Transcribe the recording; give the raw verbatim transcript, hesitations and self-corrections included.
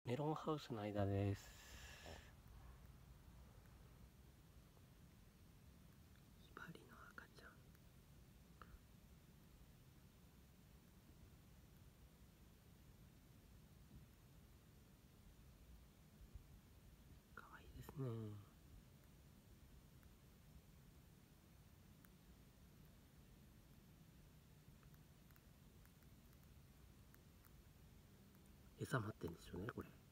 メロンハウスの間です。ヒバリの赤ちゃん。かわいいですね。餌待ってんでしょうね、これ。